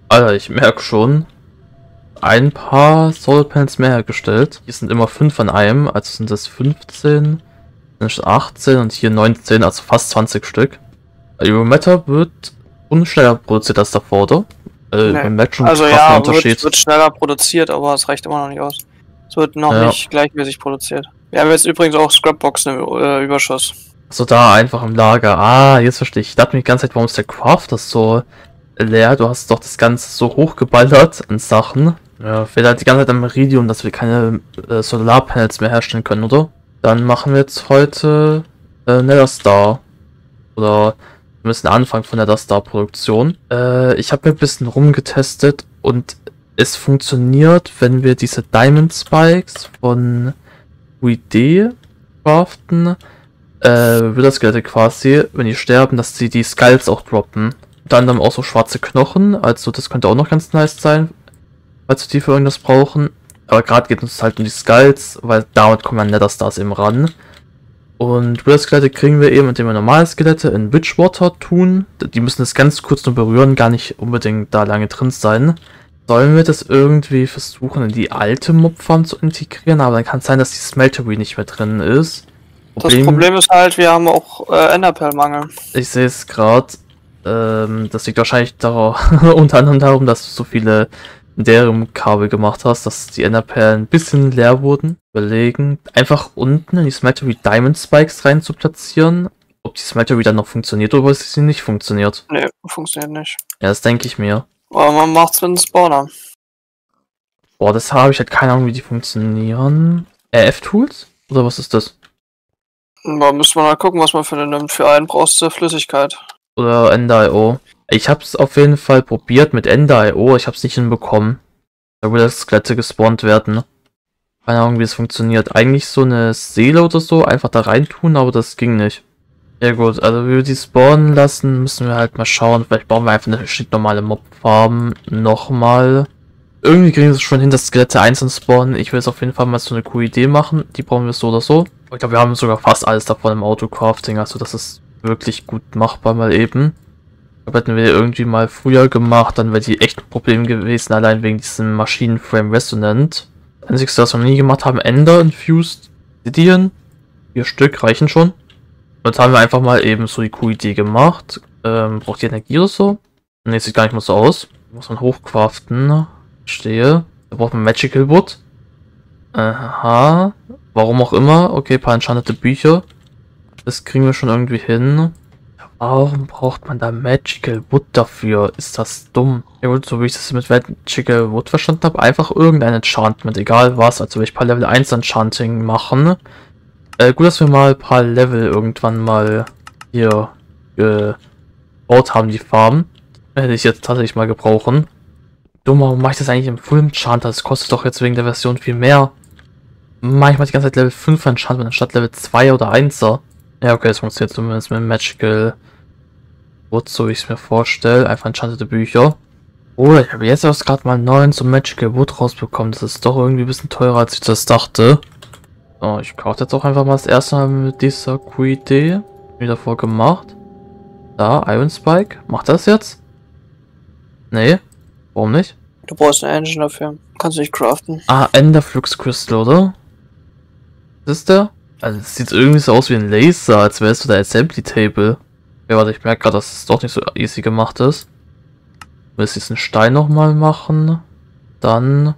Alter, ich merke schon, ein paar Solarpanels mehr hergestellt. Hier sind immer 5 an einem, also sind das 15, dann ist 18 und hier 19, also fast 20 Stück. Matter wird unschneller produziert als davor, oder? Nee. Man merkt schon Also einen krassen ja, Unterschied. wird schneller produziert, aber es reicht immer noch nicht aus. Es wird noch Ja. nicht gleichmäßig produziert. Wir haben jetzt übrigens auch Scrapboxen im Überschuss. So da einfach im Lager. Ah, jetzt verstehe ich. Ich dachte mir die ganze Zeit, warum ist der Crafter so leer? Du hast doch das Ganze so hochgeballert an Sachen. Ja, fehlt halt die ganze Zeit am Meridium, dass wir keine Solarpanels mehr herstellen können, oder? Dann machen wir jetzt heute Nether Star. Oder wir müssen anfangen von Nether Star Produktion. Ich habe mir ein bisschen rumgetestet und es funktioniert, wenn wir diese Diamond Spikes von UID craften. Wither-Skelette quasi, wenn die sterben, dass sie die Skulls auch droppen. Dann auch so schwarze Knochen, also das könnte auch noch ganz nice sein, falls wir die für irgendwas brauchen. Aber gerade geht es halt um die Skulls, weil damit kommen dann Nether Stars eben ran. Und Wither-Skelette kriegen wir eben, indem wir normale Skelette in Witchwater tun. Die müssen das ganz kurz nur berühren, gar nicht unbedingt da lange drin sein. Sollen wir das irgendwie versuchen, in die alte Mob-Farm zu integrieren? Aber dann kann es sein, dass die Smeltery nicht mehr drin ist. Das Problem ist halt, wir haben auch Enderpearl-Mangel. Ich sehe es gerade. Das liegt wahrscheinlich unter anderem darum, dass du so viele Derium-Kabel gemacht hast, dass die Enderperlen ein bisschen leer wurden. Überlegen, einfach unten in die Smeltery Diamond Spikes rein zu platzieren. Ob die Smeltery dann noch funktioniert oder ob sie nicht funktioniert. Nee, funktioniert nicht. Ja, das denke ich mir. Aber man macht's mit einem Spawner. Boah, das habe ich halt keine Ahnung, wie die funktionieren. RF-Tools? Oder was ist das? Da müsste man mal gucken, was man für den nimmt. Für einen brauchst du Flüssigkeit. Oder Ender.io. Ich habe es auf jeden Fall probiert mit Ender.io. Ich habe es nicht hinbekommen. Da würde das Skelette gespawnt werden. Keine Ahnung, wie es funktioniert. Eigentlich so eine Seele oder so einfach da rein tun, aber das ging nicht. Ja gut, also wie wir die spawnen lassen, müssen wir halt mal schauen. Vielleicht bauen wir einfach eine normale Mob-Farm nochmal. Irgendwie kriegen wir es schon hin, dass Skelette einzeln spawnen. Ich will jetzt auf jeden Fall mal so eine coole Idee machen. Die brauchen wir so oder so. Ich glaube, wir haben sogar fast alles davon im Autocrafting. Also das ist wirklich gut machbar mal eben. Ich glaube, hätten wir die irgendwie mal früher gemacht, dann wäre die echt ein Problem gewesen. Allein wegen diesem Maschinenframe Resonant. Das Einzige, was wir noch nie gemacht haben, Ender Infused Obsidian. 4 Stück reichen schon. Und jetzt haben wir einfach mal eben so die coole Idee gemacht. Braucht die Energie oder so? Ne, sieht gar nicht mal so aus. Muss man hochcraften. Stehe. Da braucht man Magical Wood. Aha. Warum auch immer. Okay, ein paar enchantete Bücher. Das kriegen wir schon irgendwie hin. Warum braucht man da Magical Wood dafür? Ist das dumm? Ja gut, so wie ich das mit Magical Wood verstanden habe, einfach irgendein Enchantment, egal was. Also will ich ein paar Level 1 Enchanting machen. Gut, dass wir mal ein paar Level irgendwann mal hier gebaut haben, die Farm. Hätte ich jetzt tatsächlich mal gebrauchen. Dumm, warum mache ich das eigentlich im Full Enchanter? Das kostet doch jetzt wegen der Version viel mehr. Manchmal die ganze Zeit Level 5 Enchantment anstatt Level 2 oder 1er. Ja, okay, das funktioniert zumindest mit Magical Wood, so wie ich es mir vorstelle. Einfach enchantete Bücher. Oh, ich habe jetzt erst gerade mal 9 so Magical Wood rausbekommen. Das ist doch irgendwie ein bisschen teurer, als ich das dachte. So, ich kaufe jetzt auch einfach mal das erste Mal mit dieser Idee. Wie davor gemacht. Da, Iron Spike. Macht das jetzt? Nee. Warum nicht? Du brauchst eine Engine dafür. Kannst du nicht craften. Ah, Enderflux Crystal, oder? Was ist der? Also, es sieht irgendwie so aus wie ein Laser, als wärst du der Assembly Table. Ja, warte, ich merke gerade, dass es doch nicht so easy gemacht ist. Ich will diesen Stein nochmal machen. Dann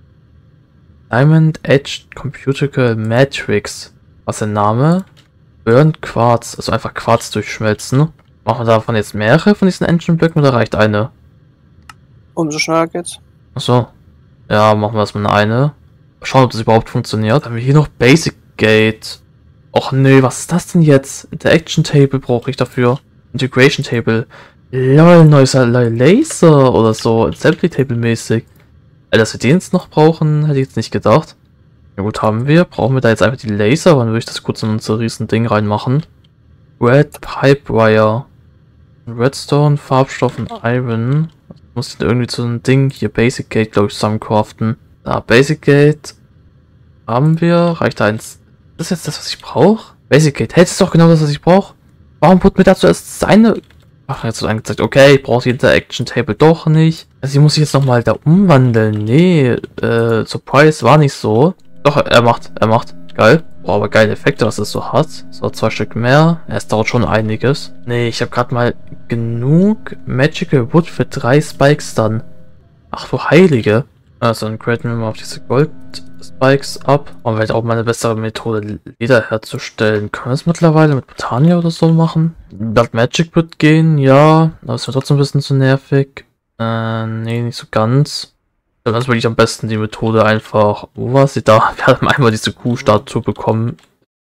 Diamond Edge Computical Matrix. Was ist der Name? Burnt Quarz, also einfach Quarz durchschmelzen. Machen wir davon jetzt mehrere von diesen Engine Blöcken oder reicht eine? Umso schneller geht's. Achso. Ja, machen wir erstmal eine. Schauen, ob das überhaupt funktioniert. Dann haben wir hier noch Basic Gate. Och nö, was ist das denn jetzt? Interaction Table brauche ich dafür. Integration Table. Lol, neues Laser oder so. Assembly Table mäßig. Dass wir den jetzt noch brauchen, hätte ich jetzt nicht gedacht. Ja gut, haben wir. Brauchen wir da jetzt einfach die Laser? Dann würde ich das kurz in unser riesen Ding reinmachen. Red Pipe Wire. Redstone, Farbstoff und Iron. Muss ich irgendwie zu einem Ding hier Basic Gate, glaube ich, zusammencraften. Da, Basic Gate haben wir. Reicht eins. Das ist jetzt das, was ich brauche? Basic Gate. Hey, das ist doch genau das, was ich brauche. Warum put mir dazu erst seine Ach, jetzt wird angezeigt, okay, ich brauche die Interaction Table doch nicht. Also die muss ich jetzt nochmal da umwandeln. Nee, Surprise war nicht so. Doch, er macht. Geil. Boah, aber geile Effekte, was es so hat. So, 2 Stück mehr. Es dauert schon einiges. Nee, ich habe gerade mal genug Magical Wood für 3 Spikes dann. Ach du Heilige. Also dann graden wir mal auf diese Gold Spikes ab. Und vielleicht auch mal eine bessere Methode, Leder herzustellen. Können wir es mittlerweile mit Botania oder so machen? Blood Magic wird gehen, ja. Aber es wird trotzdem ein bisschen zu nervig. Nee, nicht so ganz. Dann ist wirklich am besten die Methode einfach. Wo war sie da? Wir haben einmal diese Kuhstatue bekommen.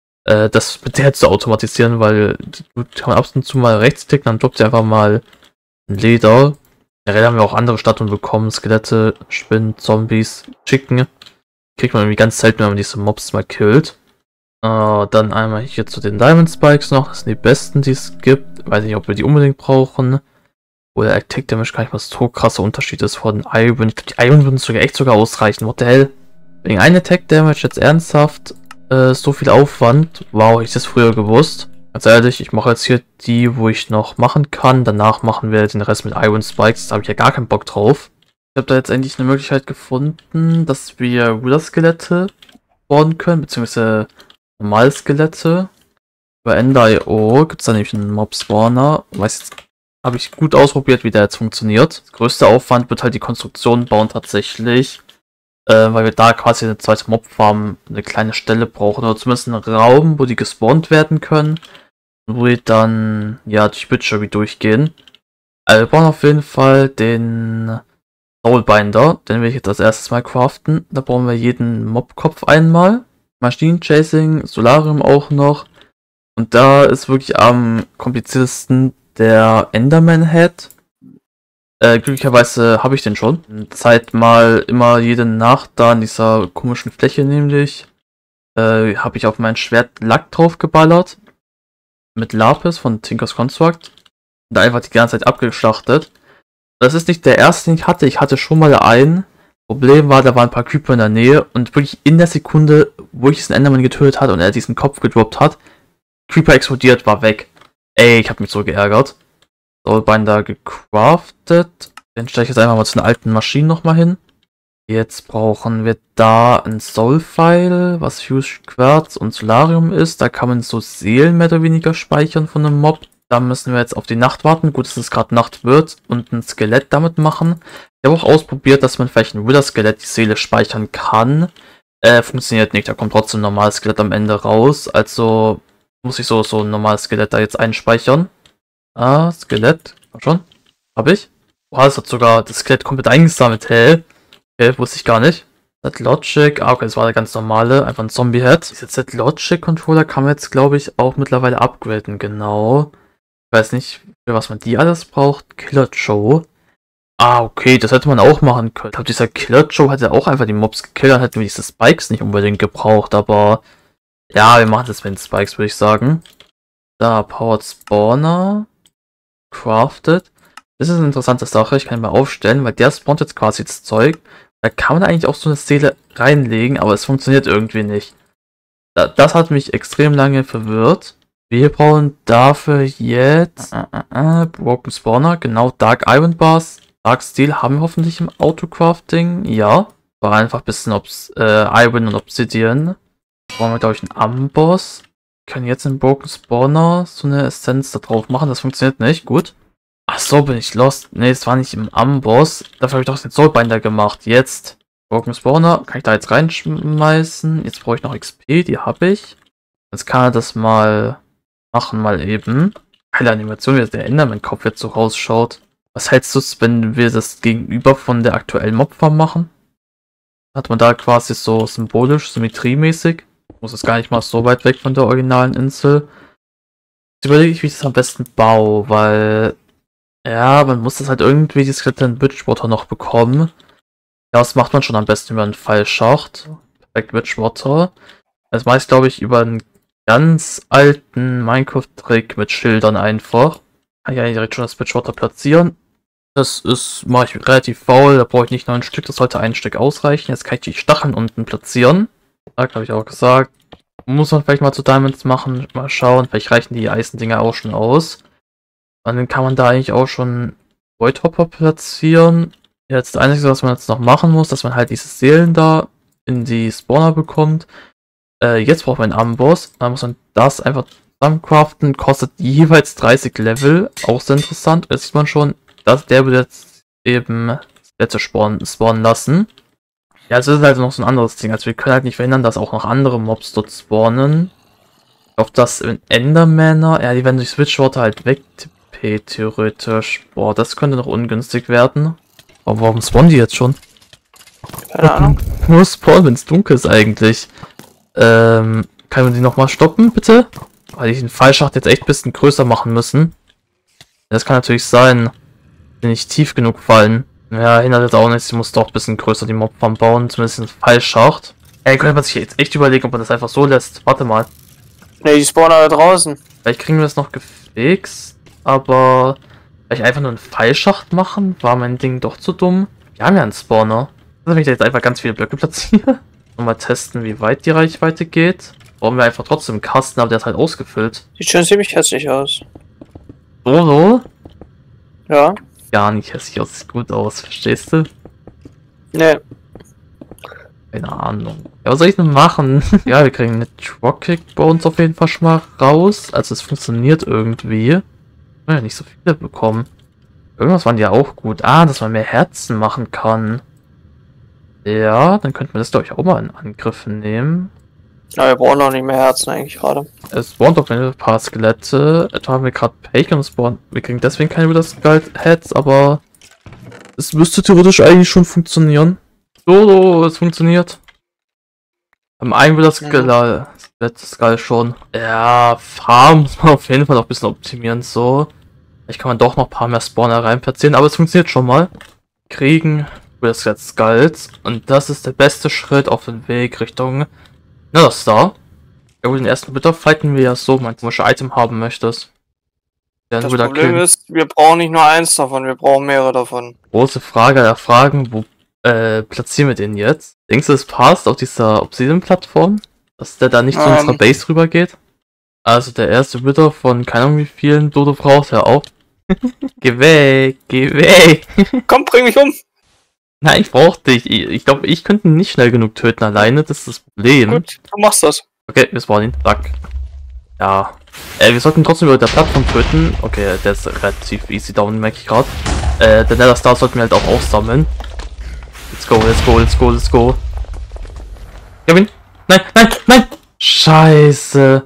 Das mit der zu automatisieren, weil du kann man ab und zu mal rechtsklicken, dann droppt sie einfach mal ein Leder. Generell haben wir auch andere Statuen bekommen. Skelette, Spinnen, Zombies, Chicken. Kriegt man irgendwie ganz selten, wenn man diese Mobs mal killt. Dann einmal hier zu den Diamond Spikes noch. Das sind die besten, die es gibt. Weiß nicht, ob wir die unbedingt brauchen. Oder Attack Damage gar nicht, was so krasser Unterschied ist von Iron. Ich glaube, die Iron würden sogar ausreichen. What the hell? Wegen einem Attack Damage jetzt ernsthaft so viel Aufwand. Wow, ich das früher gewusst. Ganz ehrlich, ich mache jetzt hier die, wo ich noch machen kann. Danach machen wir den Rest mit Iron Spikes. Da habe ich ja gar keinen Bock drauf. Ich habe da jetzt endlich eine Möglichkeit gefunden, dass wir Wither-Skelette spawnen können, beziehungsweise normale Skelette. Bei Ender.io gibt es da nämlich einen Mob-Spawner. Weiß jetzt, habe ich gut ausprobiert, wie der jetzt funktioniert. Der größte Aufwand wird halt die Konstruktion bauen tatsächlich. Weil wir da quasi eine zweite Mob-Farm, eine kleine Stelle brauchen. Oder zumindest einen Raum, wo die gespawnt werden können. Wo die dann, ja, durch Witcher wie durchgehen. Also wir brauchen auf jeden Fall den Soulbinder. Den will ich jetzt als erstes mal craften. Da brauchen wir jeden Mobkopf einmal. Maschinen-Chasing, Solarium auch noch. Und da ist wirklich am kompliziertesten der Enderman-Head. Glücklicherweise habe ich den schon. Zeit mal immer jede Nacht da in dieser komischen Fläche nämlich. Habe ich auf mein Schwert Lack drauf geballert. Mit Lapis von Tinker's Construct. Und da einfach die ganze Zeit abgeschlachtet. Das ist nicht der erste, den ich hatte. Ich hatte schon mal einen. Problem war, da waren ein paar Creeper in der Nähe. Und wirklich in der Sekunde, wo ich diesen Enderman getötet hatte und er diesen Kopf gedroppt hat, Creeper explodiert, war weg. Ey, ich habe mich so geärgert. Soulbinder gecraftet. Den stelle ich jetzt einfach mal zu den alten Maschinen nochmal hin. Jetzt brauchen wir da ein Soulfile, was Fuse Quartz und Solarium ist. Da kann man so Seelen mehr oder weniger speichern von einem Mob. Da müssen wir jetzt auf die Nacht warten. Gut, dass es gerade Nacht wird und ein Skelett damit machen. Ich habe auch ausprobiert, dass man vielleicht ein Wither-Skelett die Seele speichern kann. Funktioniert nicht, da kommt trotzdem ein normales Skelett am Ende raus. Also muss ich so ein normales Skelett da jetzt einspeichern. Ah, Skelett. Komm schon. Hab ich. Boah, das hat sogar das Skelett komplett eingesammelt. Hä? Okay, wusste ich gar nicht. Z-Logic. Ah, okay, das war der ganz normale. Einfach ein Zombie-Head. Diese Z-Logic-Controller kann man jetzt, glaube ich, auch mittlerweile upgraden. Genau. Ich weiß nicht, für was man die alles braucht. Killer Joe. Ah, okay, das hätte man auch machen können. Ich glaube, dieser Killer Joe hätte auch einfach die Mobs gekillt. Dann hätten wir diese Spikes nicht unbedingt gebraucht. Aber ja, wir machen das mit den Spikes, würde ich sagen. Da, Powered Spawner. Crafted. Das ist eine interessante Sache, ich kann ihn mal aufstellen, weil der spawnt jetzt quasi das Zeug. Da kann man eigentlich auch so eine Seele reinlegen, aber es funktioniert irgendwie nicht. Das hat mich extrem lange verwirrt. Wir brauchen dafür jetzt Broken Spawner, genau, Dark Iron Bars. Dark Steel haben wir hoffentlich im Autocrafting, ja. War einfach ein bisschen Iron und Obsidian. Brauchen wir, glaube ich, einen Amboss. Können jetzt in Broken Spawner so eine Essenz da drauf machen. Das funktioniert nicht. Gut. Ach so, bin ich lost. Ne, das war nicht im Amboss. Dafür habe ich doch den Soulbinder gemacht. Jetzt. Broken Spawner. Kann ich da jetzt reinschmeißen. Jetzt brauche ich noch XP. Die habe ich. Jetzt kann er das mal machen, mal eben. Geile Animation, wie der Enderman-Kopf jetzt so rausschaut. Was hältst du, wenn wir das gegenüber von der aktuellen Mobfarm machen? Hat man da quasi so symbolisch, symmetriemäßig. Muss es gar nicht mal so weit weg von der originalen Insel. Jetzt überlege ich, wie ich das am besten baue, weil ja, man muss das halt irgendwie die Skeleton Bridgewater noch bekommen. Ja, das macht man schon am besten über einen Pfeilschacht. Perfekt Bridgewater. Das mache ich, glaube ich, über einen ganz alten Minecraft-Trick mit Schildern einfach. Kann ich eigentlich direkt schon das Bridgewater platzieren. Das mache ich relativ faul, da brauche ich nicht 9 Stück, das sollte ein Stück ausreichen. Jetzt kann ich die Stacheln unten platzieren. Da habe ich auch gesagt, muss man vielleicht mal zu Diamonds machen, mal schauen, vielleicht reichen die Eisendinger auch schon aus. Und dann kann man da eigentlich auch schon Void Hopper platzieren. Jetzt das Einzige, was man jetzt noch machen muss, dass man halt diese Seelen da in die Spawner bekommt. Jetzt braucht man einen Amboss. Dann muss man das einfach zusammencraften. Kostet jeweils 30 Level. Auch sehr interessant. Jetzt sieht man schon, dass der wird jetzt eben Letzte spawnen lassen. Ja, also das ist halt noch so ein anderes Ding. Also wir können halt nicht verhindern, dass auch noch andere Mobs dort spawnen. Auf das Endermänner, ja, die werden durch Switchwater halt wegtippen, theoretisch. Boah, das könnte noch ungünstig werden. Aber warum spawnen die jetzt schon? Keine Ahnung. Nur spawnen, wenn es dunkel ist eigentlich. Kann man die nochmal stoppen, bitte? Weil ich den Fallschacht jetzt echt ein bisschen größer machen müssen. Das kann natürlich sein, wenn nicht tief genug fallen. Ja, hindert jetzt auch nichts. Ich muss doch ein bisschen größer die Mobfarm bauen, zumindest den Fallschacht. Ey, könnte man sich jetzt echt überlegen, ob man das einfach so lässt. Warte mal. Ne, die spawnen alle draußen. Vielleicht kriegen wir das noch gefixt, aber vielleicht einfach nur einen Fallschacht machen? War mein Ding doch zu dumm? Wir haben ja einen Spawner. Wenn ich da jetzt einfach ganz viele Blöcke platziere. Und mal testen, wie weit die Reichweite geht. Brauchen wir einfach trotzdem einen Kasten, aber der ist halt ausgefüllt. Sieht schon ziemlich hässlich aus. So? Ja. Gar nicht hässlich aus, sieht gut aus, verstehst du? Ne. Keine Ahnung. Ja, was soll ich denn machen? Ja, wir kriegen eine Dropkick bei uns auf jeden Fall schon mal raus. Also es funktioniert irgendwie. Wir haben ja nicht so viele bekommen. Irgendwas waren die ja auch gut. Ah, dass man mehr Herzen machen kann. Ja, dann könnten wir das, glaube ich, auch mal in Angriff nehmen. Ja, wir brauchen noch nicht mehr Herzen eigentlich gerade. Es spawnt auf ein paar Skelette. Etwa haben wir gerade Pech und spawnen. Wir kriegen deswegen keine Wither Skull Heads, aber es müsste theoretisch eigentlich schon funktionieren. So, es funktioniert. Am einen Wither Skull schon. Ja, Farm muss man auf jeden Fall noch ein bisschen optimieren. So. Vielleicht kann man doch noch ein paar mehr Spawner rein platzieren, aber es funktioniert schon mal. Kriegen Wither Skulls und das ist der beste Schritt auf dem Weg Richtung Nether. Ja, den ersten Wither fighten wir ja so, wenn du ein Item haben möchtest. Das Problem ist, wir brauchen nicht nur eins davon, wir brauchen mehrere davon. Große Frage aller Fragen, wo platzieren wir den jetzt? Denkst du, es passt auf dieser Obsidian-Plattform? Dass der da nicht zu unserer Base rüber geht? Also der erste Wither von keine Ahnung wie vielen Dodo braucht er auch. Geh weg, geh weg! Komm, bring mich um! Nein, ich brauch dich. Ich glaube, ich könnte ihn nicht schnell genug töten alleine, das ist das Problem. Gut, du machst das. Okay, wir spawnen ihn. Zack. Ja. Wir sollten trotzdem über der Plattform töten. Okay, der ist relativ easy down, merke ich gerade. Der Nether Star sollten wir halt auch aufsammeln. Let's go, let's go, let's go, let's go. Gavin! Nein, nein, nein! Scheiße!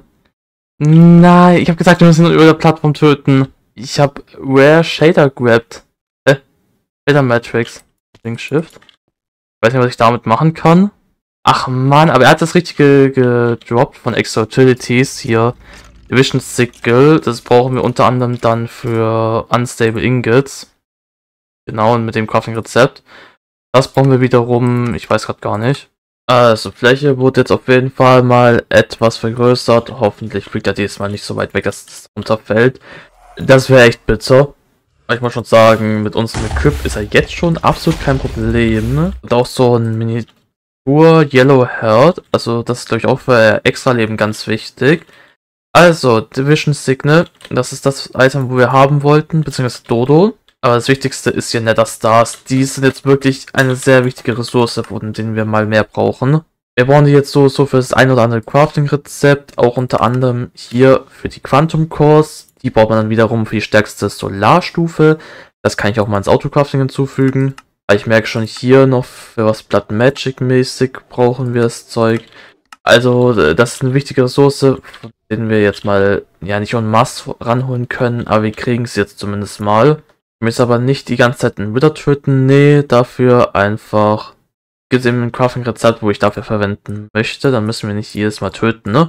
Nein, ich habe gesagt, wir müssen über der Plattform töten. Ich habe Rare Shader grabbed. Shader Matrix. Link Shift. Ich weiß nicht, was ich damit machen kann. Ach man, aber er hat das Richtige gedroppt von Extra Utilities hier. Division Sickle, das brauchen wir unter anderem dann für Unstable Ingots. Genau, und mit dem Crafting-Rezept. Das brauchen wir wiederum, ich weiß gerade gar nicht. Also, Fläche wurde jetzt auf jeden Fall mal etwas vergrößert. Hoffentlich fliegt er diesmal nicht so weit weg, dass es runterfällt. Das wäre echt bitter. Ich muss schon sagen, mit unserem Equip ist er jetzt schon absolut kein Problem. Und auch so ein Miniatur Yellow Heart, also das ist glaube ich auch für Extra-Leben ganz wichtig. Also, Division Signal, das ist das Item, wo wir haben wollten, beziehungsweise Dodo. Aber das Wichtigste ist hier Nether Stars. Die sind jetzt wirklich eine sehr wichtige Ressource, von denen wir mal mehr brauchen. Wir brauchen die jetzt so für das ein oder andere Crafting-Rezept, auch unter anderem hier für die Quantum Cores. Die braucht man dann wiederum für die stärkste Solarstufe. Das kann ich auch mal ins Autocrafting hinzufügen. Aber ich merke schon hier noch, für was Blood Magic mäßig brauchen wir das Zeug. Also, das ist eine wichtige Ressource, von denen wir jetzt mal, ja, nicht en masse ranholen können, aber wir kriegen es jetzt zumindest mal. Ich muss aber nicht die ganze Zeit einen Wither töten, nee, dafür einfach gesehen ein Crafting-Rezept, wo ich dafür verwenden möchte, dann müssen wir nicht jedes Mal töten, ne?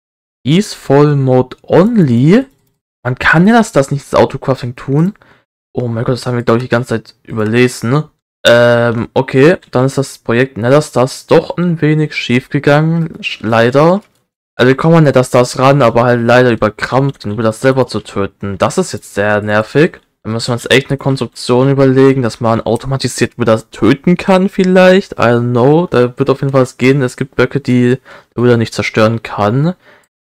Easeful Mode Only. Man kann ja das nicht das Autocrafting tun. Oh mein Gott, das haben wir, glaube ich, die ganze Zeit überlesen, ne? Okay, dann ist das Projekt Nether Stars doch ein wenig schief gegangen, leider. Also wir kommen an Nether Stars ran, aber halt leider überkrampft, den Wither selber zu töten. Das ist jetzt sehr nervig. Da müssen wir uns echt eine Konstruktion überlegen, dass man automatisiert Wither töten kann vielleicht. I don't know, da wird auf jeden Fall was gehen. Es gibt Blöcke, die der Wither nicht zerstören kann.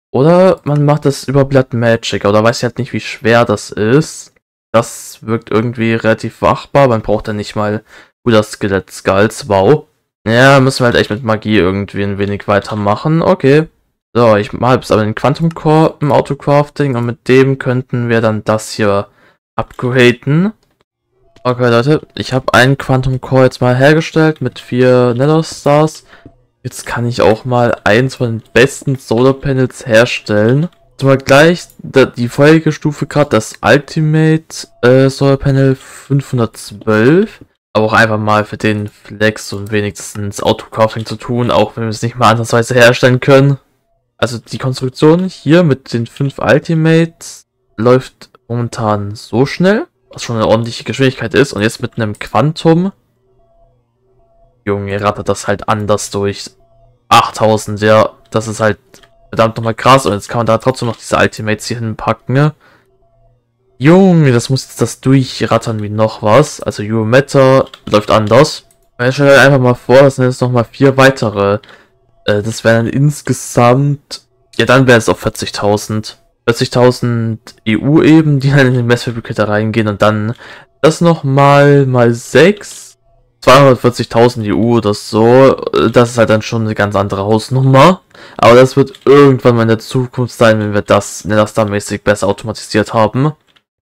Oder man macht das über Blood Magic, oder weiß ich halt nicht, wie schwer das ist. Das wirkt irgendwie relativ machbar, man braucht dann nicht mal guter Skelett Skulls, wow. Ja, müssen wir halt echt mit Magie irgendwie ein wenig weitermachen, okay. So, ich mache jetzt aber den Quantum Core im Autocrafting und mit dem könnten wir dann das hier upgraden. Okay, Leute, ich habe einen Quantum Core jetzt mal hergestellt mit 4 Nether Stars. Jetzt kann ich auch mal eins von den besten Solar Panels herstellen. Mal gleich die vorherige Stufe gerade, das Ultimate Solar Panel 512. Aber auch einfach mal für den Flex und wenigstens Autocrafting zu tun, auch wenn wir es nicht mal andersweise herstellen können. Also die Konstruktion hier mit den 5 Ultimates läuft momentan so schnell, was schon eine ordentliche Geschwindigkeit ist. Und jetzt mit einem Quantum, Junge, rattert das halt anders durch. 8000, ja, das ist halt verdammt nochmal krass. Und jetzt kann man da trotzdem noch diese Ultimates hier hinpacken, ne? Junge, das muss jetzt das durchrattern wie noch was. Also Euromatter läuft anders. Ich stelle halt einfach mal vor, das sind jetzt nochmal 4 weitere. Das wären dann insgesamt, ja, dann wäre es auf 40.000. 40.000 EU eben, die dann in den Messfabricator reingehen und dann das nochmal mal 6. 240.000 EU oder so. Das ist halt dann schon eine ganz andere Hausnummer. Aber das wird irgendwann mal in der Zukunft sein, wenn wir das Nether-Star-mäßig besser automatisiert haben.